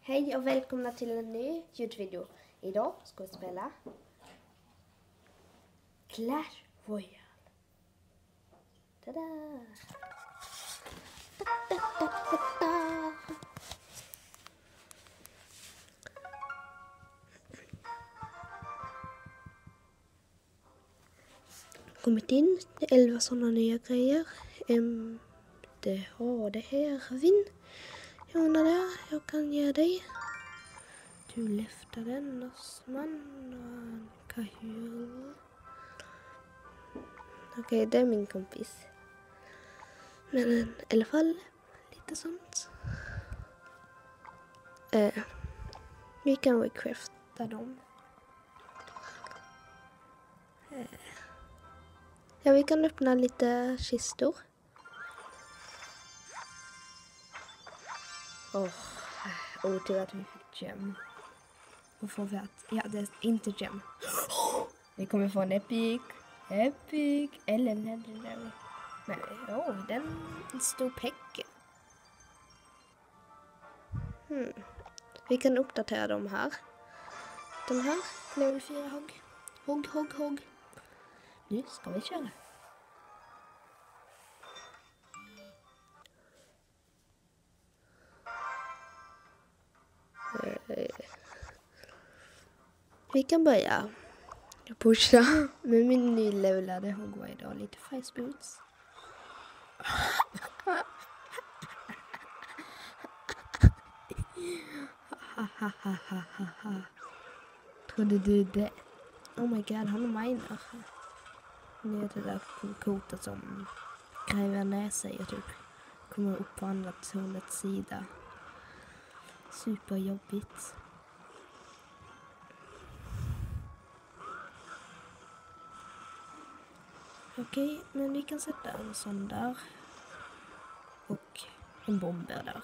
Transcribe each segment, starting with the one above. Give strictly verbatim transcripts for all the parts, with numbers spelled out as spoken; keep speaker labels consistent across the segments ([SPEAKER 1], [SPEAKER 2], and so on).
[SPEAKER 1] Hej och välkomna till en ny ljudvideo. Idag ska vi spela Clash Royale. Tada! Da, da, da, da, da. Kommit in, det är elva sådana nya grejer. Um, det har det här, vinn. Jag undrar det, jag kan ge dig. Du lyfter den man och kahul. Okej, okay, det är min kompis. Men i alla fall, lite sånt. Eh, vi kan recrafta dem. Eh. Ja, vi kan öppna lite kistor. Åh, oh, otur att vi fick gem. Och får vi att, ja det är inte gem. Vi kommer få en epic. Epic. Eller legendary. Nej, åh, oh, den stor pecke. Hmm. Vi kan uppdatera dem här. Den här, level fyra hugg. Hugg, hugg, hugg. Nu ska vi köra. Vi kan börja pusha med min nylevlade Hogwarts och lite face boots. Trodde du det? Oh my god, han är miner. Det är det där kortet som gräver ner sig och typ kommer upp på andra tornets sida. Superjobbigt. Okej, men vi kan sätta en sån där. Och en bomber där.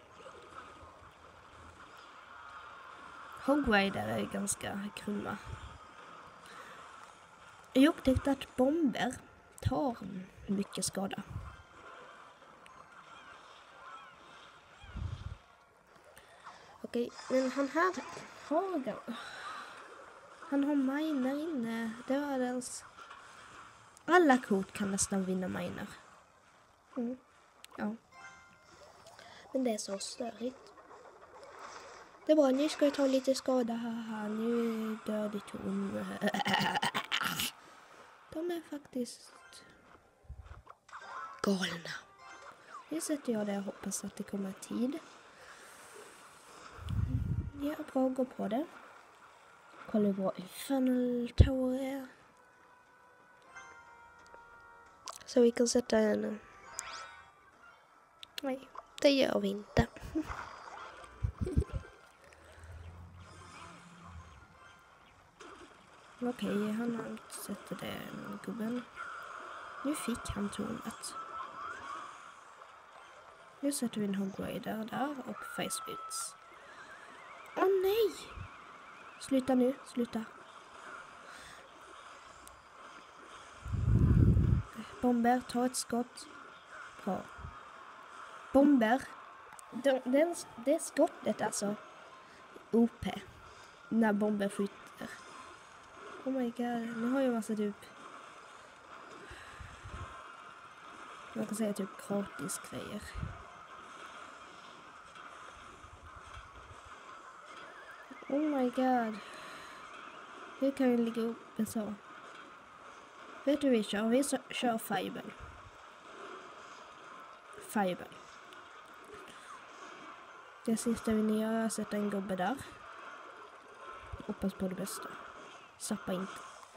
[SPEAKER 1] Hogwarts är ganska krumma. Jag upptäckte att bomber tar mycket skada. Okej, men han här har han har miner inne. Det var ens. Alla kort kan nästan vinna miner. Mm. Ja. Men det är så störigt. Det är bra, nu ska jag ta lite skada här. Nu dör det ton. De är faktiskt galna. Nu sätter jag det och hoppas att det kommer tid. Ja, bra, gå på det. Kolla hur bra Funnel Tower är. Så vi kan sätta en. Nej, det gör vi inte. Okej, okay, han har inte sett det, gubben. Nu fick han tornet. Nu sätter vi en Hogwarts där, där och face boots. Åh oh, nej! Sluta nu, sluta. Bomber, ta ett skott. Bra. Bomber. Den, den, det skottet alltså. O P. När bomber skjuter. Oh my god. Nu har jag massa typ. Man kan säga typ gratis grejer. Oh my god. Hur kan vi ligga uppe så? Vet du vi kör? Vi kör Fireball. Fireball. Det sista vi ni gör är att sätta en gubbe där. Hoppas på det bästa. Sappa inte.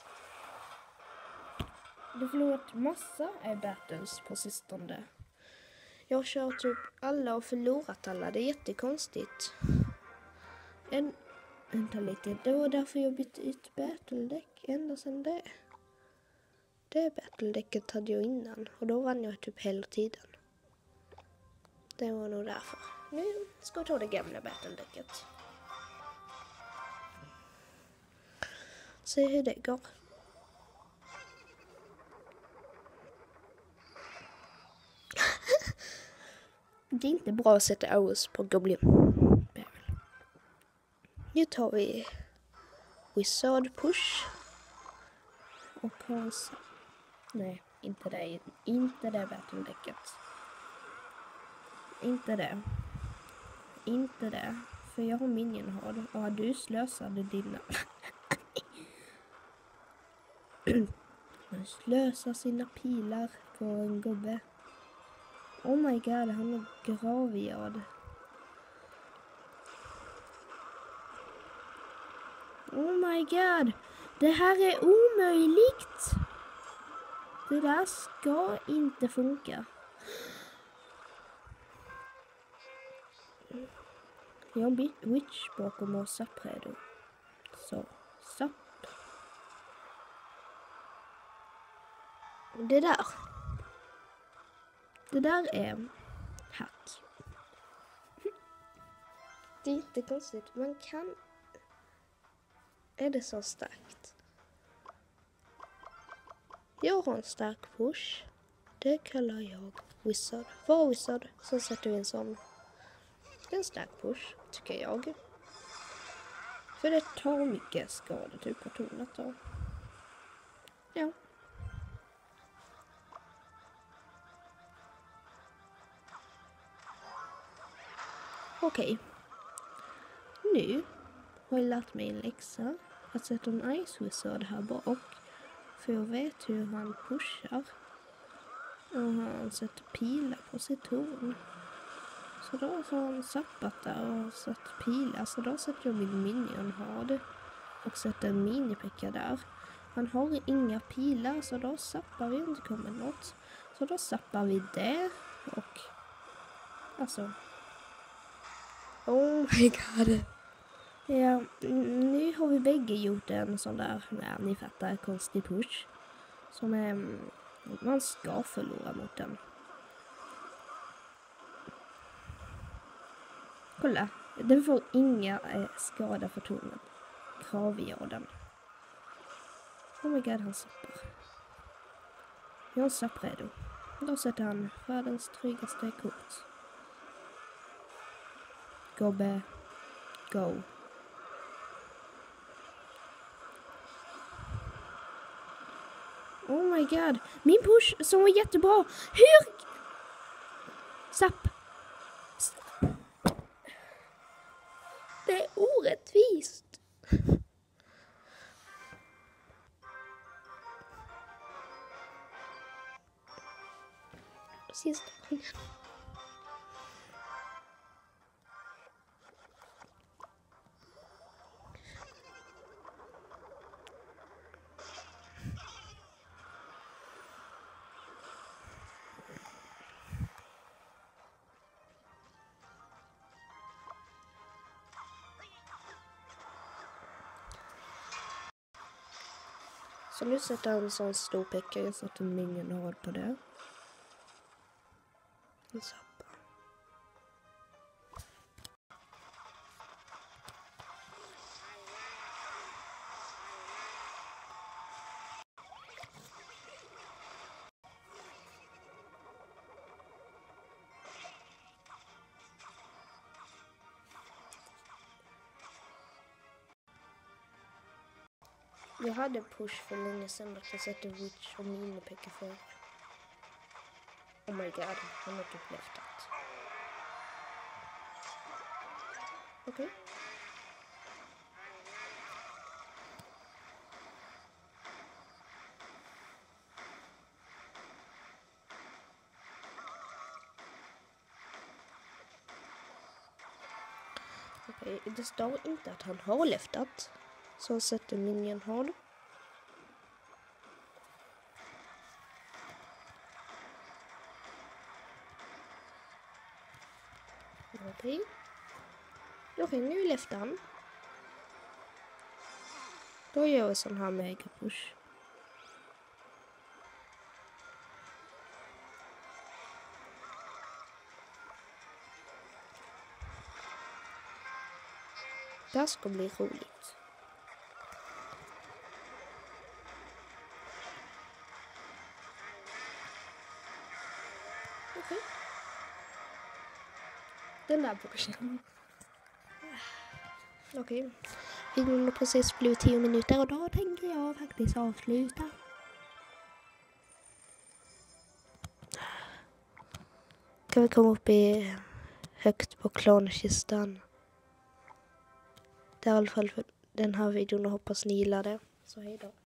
[SPEAKER 1] Du har förlorat massa av battles på sistone. Jag har kört typ alla och förlorat alla. Det är jättekonstigt. En, vänta lite. Det var därför jag bytte ut battledeck ända sedan det. Det battledäcket hade jag innan. Och då vann jag typ hela tiden. Det var nog därför. Nu ska jag ta det gamla battledäcket. Se hur det går. Det är inte bra att sätta hours på Goblin. Nu tar vi Wizard Push. Och har... Nej, inte det. Inte det battle-däcket. Inte det. Inte det. För jag har minion-hard. Och du slösade dina... Man slösar sina pilar på en gubbe. Oh my god, han är graviard. Oh my god. Det här är omöjligt. Det där ska inte funka. Jag har en witch bakom och sapp redo. Så, sapp. Det där. Det där är hack. Det är inte konstigt. Man kan... Är det så starkt? Jag har en stark push. Det kallar jag Wizard. Var Wizard så sätter vi en sån. Det är en stark push, tycker jag. För det tar mycket skada typ på tornet då. Ja. Okej. Nu har jag lärt mig en läxa. Att sätta en Ice Wizard här bak. För jag vet hur han pushar. Och han sätter pilar på sitt torn. Så då har han sappat där och satt pilar. Så då sätter jag min minion hard. Och sätter en minipecka där. Han har inga pilar så då sappar vi inte kommer något. Så då sappar vi det. Och alltså. Oh my god. Ja, nu har vi bägge gjort en sån där, ja, ni fattar, konstig push. Som är, man ska förlora mot den. Kolla, den får inga eh, skada för tornet. Graviarden. Oh my god, han sappar. Jag har sapp redo. Då sätter han världens tryggaste kort. Gobbe. Go. Oh my god. Min push som var jättebra. Hur? Sapp. Det är orättvist. Sista gången. Så nu sätter jag en sån stor pecka. Jag sätter en minion hard på det. Och sappa. Jag hade push för länge sedan att jag sätter witch och minipecka för. Oh my god, han har typ leftat. Okej. Okay. Okej, okay. Det står inte att han har leftat. Så jag sätter minion hard. Okej. Okay. Okej, nu leftar han. Då gör jag sån här mega push. Det här ska bli roligt. Okej. Okay. Den där pushen. Okej. Videon har precis blivit tio minuter och då tänker jag faktiskt avsluta. Kan vi komma upp i högt på klonkistan. Det är i alla fall för den här videon och hoppas ni gillar det. Så hej då.